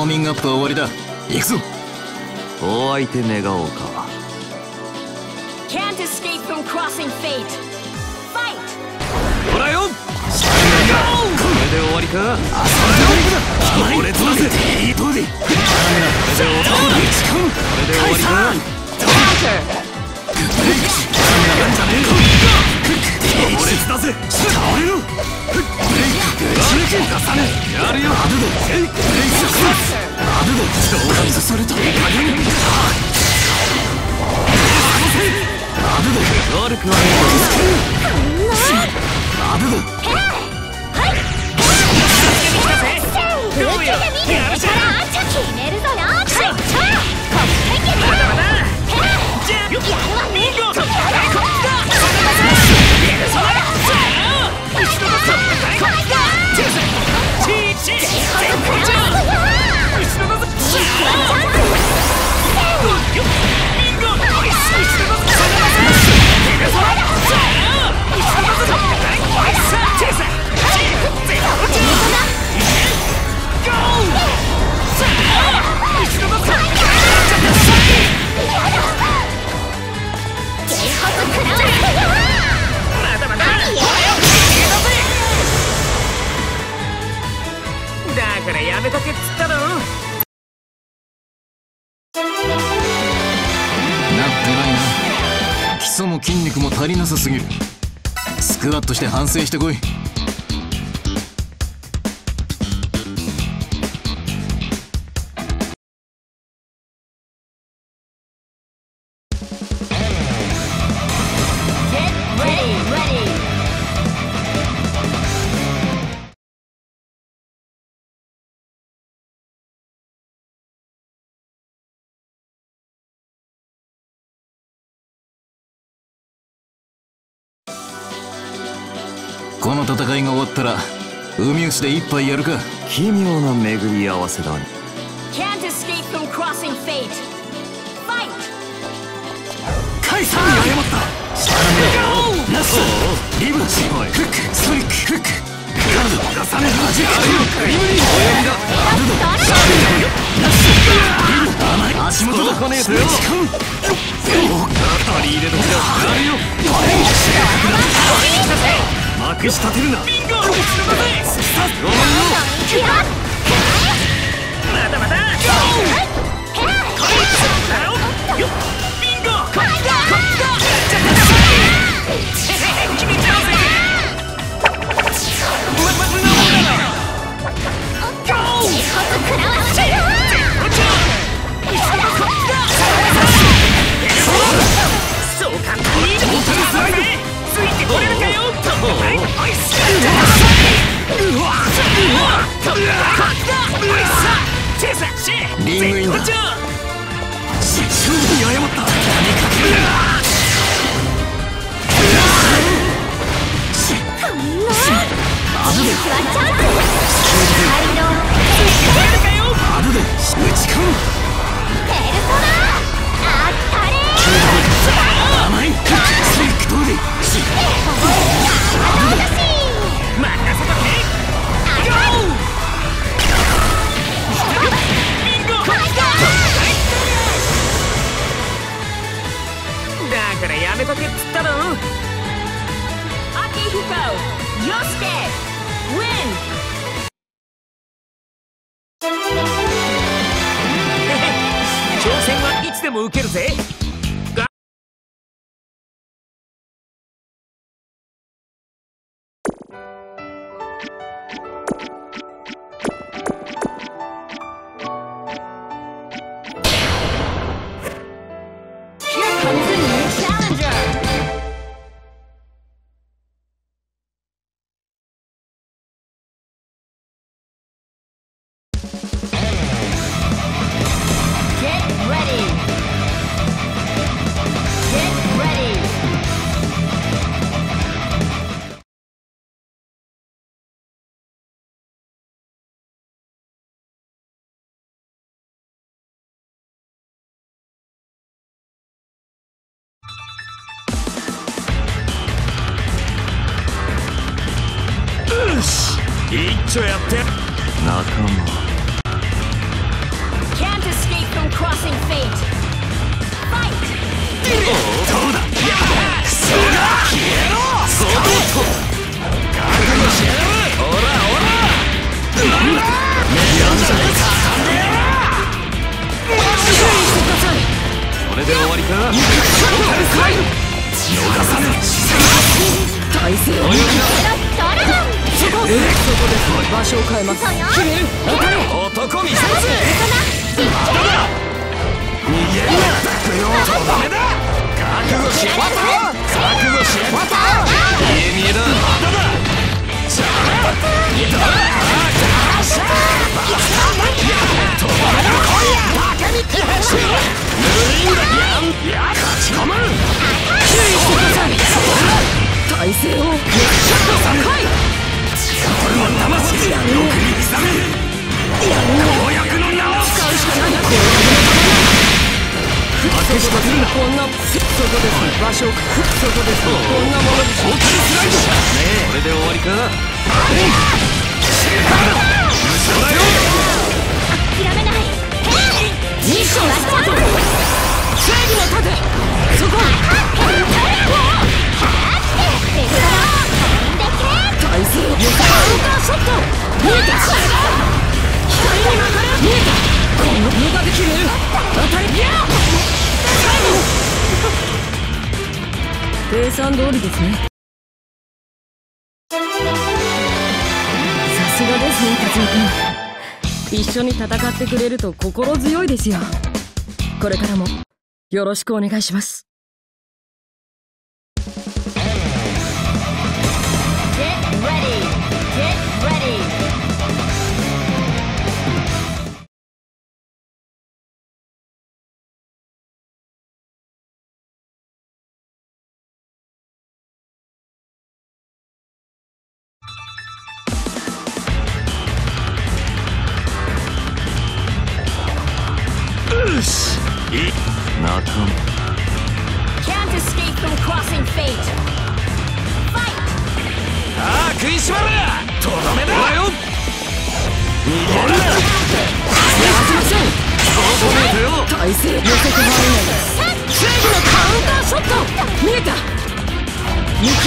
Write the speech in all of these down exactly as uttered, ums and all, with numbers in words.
ォーミングアップは終わりだ。行くぞ。 お相手願おうか。 Can't escape from crossing fate. Fight! ほらよ。これで終わりか。強烈だぜ。いいとおり。これで終わりか。強烈だぜ。倒れろ。ブレイク。重ね。やるよ。アドド。ブレイク。アドド。召喚された。アドド。悪くはない。アドド。どうよ。やるじゃん。決めるぞよ。まだまだ。じゃあやるわね。だからやめとけっつったろ。なってないな。基礎も筋肉も足りなさすぎる。スクワットして反省してこい。この戦いが終わったら海牛で一杯やるか。 奇妙な巡り合わせだね。 Can't escape from crossing fate. Fight! カイさんに謝った。シャラメナスリブフックストリックフックガード重ねはじけクリムリー親指だ。アドドシャラメナスリブ甘い足元だ。こねえとよ。当たり入れ時だ。やるよ。まくし立てるな。ビンゴ。まだまだ。そう簡単についてこれるかよ。リングインだ。勝負に謝った。だからやめとけっつったろ。アキヒコ、ヨスケ、ウィン。挑戦はいつでも受けるぜ。一丁やって。仲間 crossing fate. Fight! そうだクソが消えろそうと覚悟しやがれオラオラなんだやんじゃねえか注意してください。 それで終わりか逃さぬ体勢を見て誰だそこそこです場所を変えます決める当たれ男見せるぜまだだ逃げるなくよとダメだ覚悟しやがれ覚悟しやがれ見え見えだまだださあだあしゃとばれろ来いやバカみてえしぬるいんだやんや勝ち込む注意してください体勢をめっちゃ高い俺の魂よくに刻め公約の名を使うしかない負けしかずるなこんなそこです場所をそこですこんなものに大谷スライドこれで終わりか嘘だよ諦めないミッションスタート正義の盾そこ体勢をカウンターショット見えた光に曲がる見えたこの無駄で決める当たりや計算通りですねさすがですね辰巳君一緒に戦ってくれると心強いですよこれからもよろしくお願いします仲間 Can't escape from crossing fate. Fight! ああ食いしばれとどめだよ逃げるなやらせませんそう止めてよ体勢寄せてもらえない正義のカウンターショット見えた見切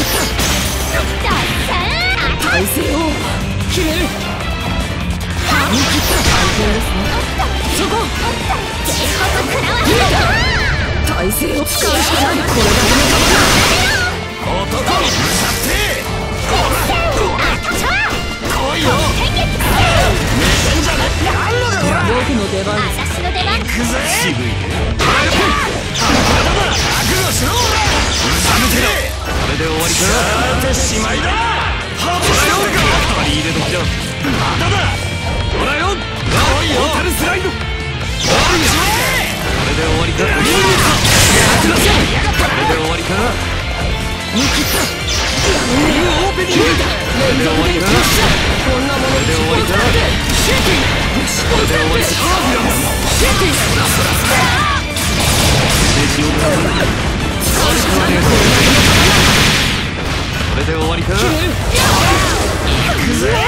った体勢を決める見切った体勢ですねそこ見えた体勢を使うしかないこれだけの男に向かってほら来いよ寝てんじゃねえやんのだほら僕の出番です私の出番行くぜ渋いねまだだ覚悟しろほらうさむてこれで終わりかさてしまいだはぶらよ取り入れ時だまだだほらよ来いよタルスライド終わりしまえこれで終わりかやってませんこれで終わりか見切ったニューオープニングこれで終わりかこんなもので終わりかシェイティングこれで終わりかシェイティングそらそらそらレジオだ使うしかないこれで終わりか決める行くぜ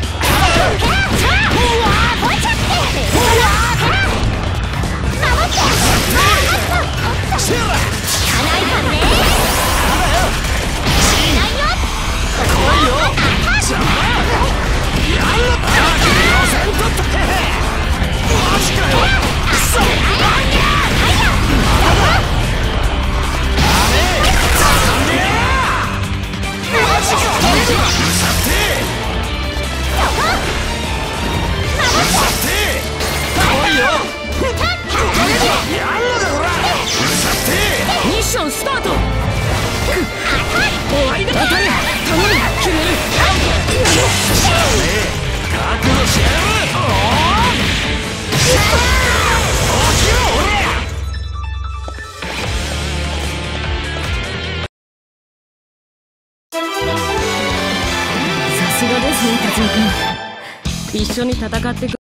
ミッションスタート終わりだ当たれ頼む決める覚悟しやがれさすがですね辰巳君一緒に戦ってく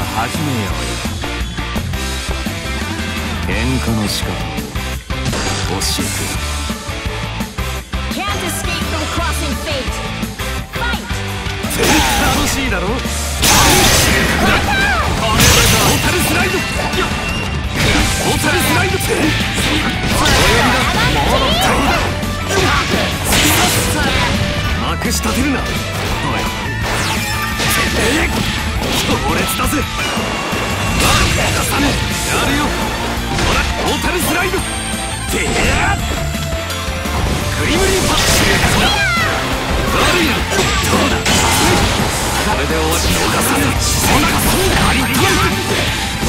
ら始めようよ。喧嘩の仕方を教えて。 Can't escape from crossing fate. Fight! 楽しいだろ。これだ。トータルスライド。トータルスライド。お呼びだ。もう大だ。まくし立てるな。おい。強烈だぜ。出さねえ。やるよ。ほら、トータルスライド。てやっ。クリムリンパッシュだ。悪いな。どうだ。これで終わり。逃さねえ。ほら、ガリッと。こ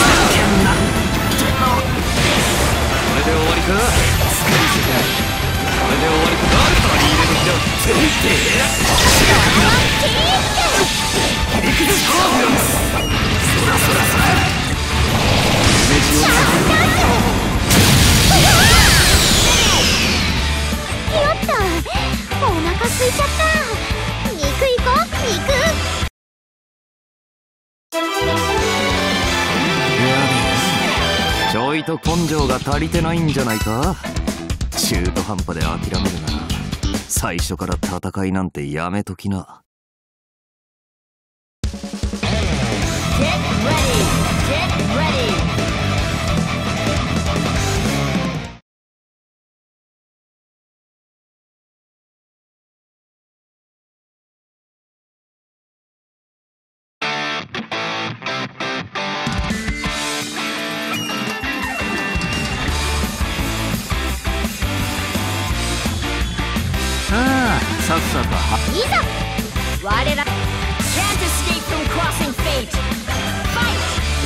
れで終わりか。スカイ世界。これで終わりか。取り入れ時だ。てやっ。行くぞ。そらそらそら。夢路をなひよった。お腹空いちゃった。肉いこう、肉。 ちょいと根性が足りてないんじゃないか。中途半端で諦めるなら最初から戦いなんてやめときな。 Get ready! Get ready! ああ、さっさとはいざ我ら Can't escape from crossing fate. Fight!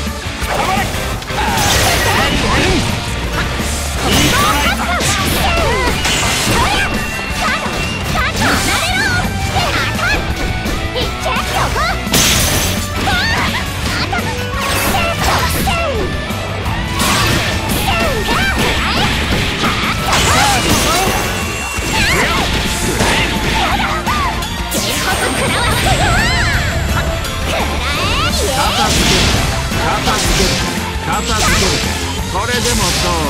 これでもどうだ。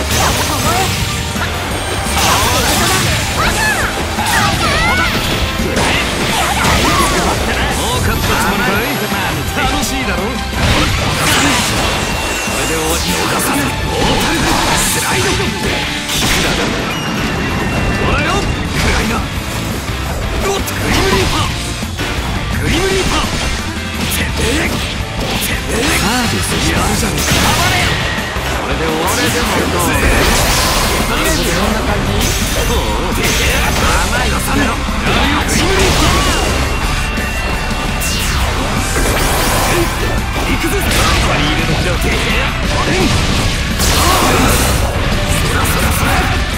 もう勝ったつもりかい。楽しいだろ。これで終わり。逃さねえ。オータルスライド。キクラだ。ほらよ。クライナ。おっとクリムリーパー。クリムリーパー。てめえ。てめえ。サービスやるじゃねえか。これで終わりでもどう。とりあえずこんな感じ。おお。甘いのさめろ。やるよクリムリーパー。行くぜ。割り入れ時だ。てへや。あれん。そらそらそら。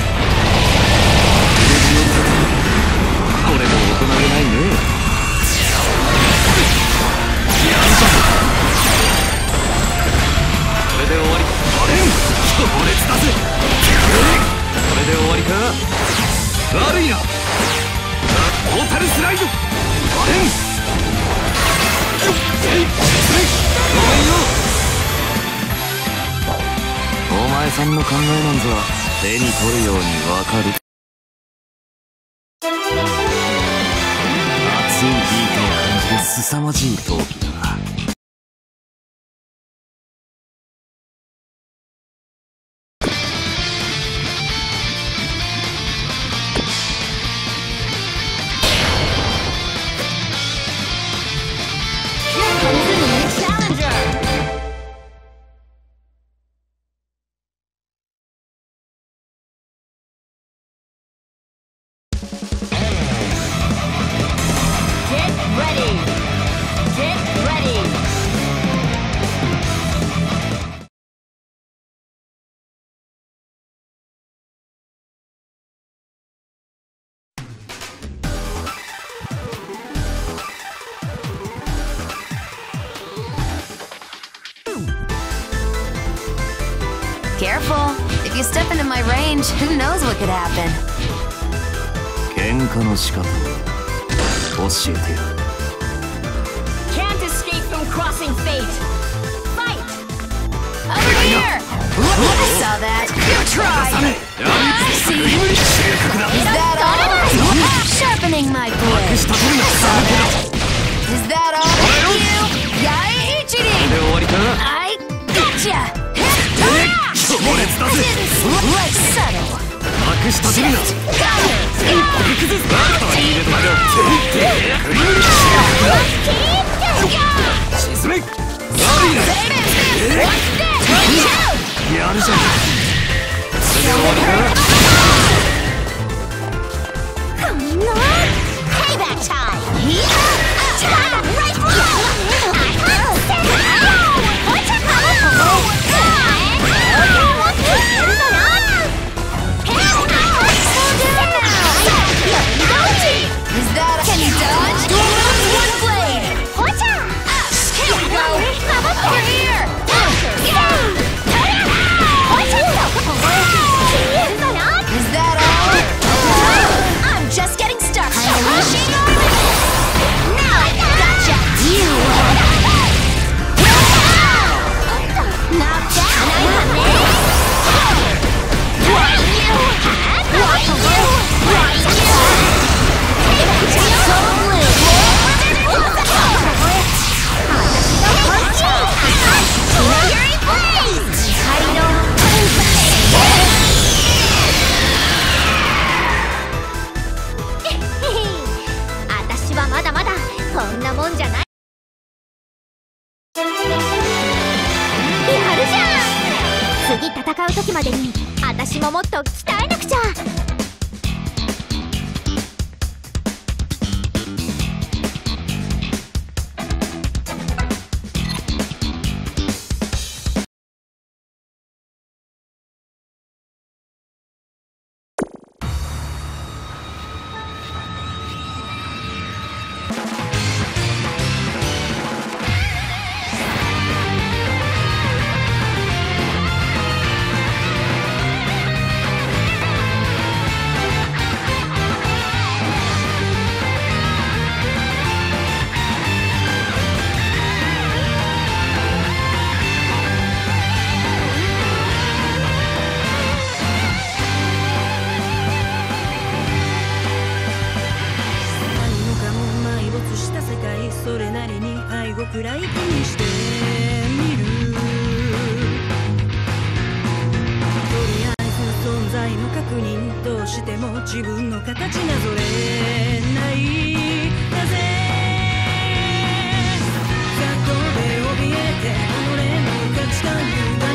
これも大人げないね。やるじゃん。これで終わり。あれん。強烈だぜ。これで終わりか。悪いな。トータルスライド。あれん。ごめんよ。お前さんの考えなんぞ手に取るようにわかる。熱いビートを感じる凄まじい闘技だ。 Careful. If you step into my range, who knows what could happen. 喧嘩の仕方を教えてよ。 Can't escape from crossing fate. Here! I saw that. You tried! I see. Is that all? Sharpening my blade. Saw that. Is that all? You! Yai Ichiri! I gotcha! Let's settle. Shift! Got Payback time! Right for Is that a... Can you dodge? One blade! Here we go! Over here! Is that all? I'm just getting started! Now I gotcha! You! Knock down! What you had? What you? What you? So blue! Fury Blaze!私はまだまだこんなもんじゃない。やるじゃん！次戦う時までに私ももっと鍛えなくちゃ。それなりに背後くらい気にしてみる。とりあえず存在の確認としても自分の形なぞれないなぜ雑踏で怯えて己の価値観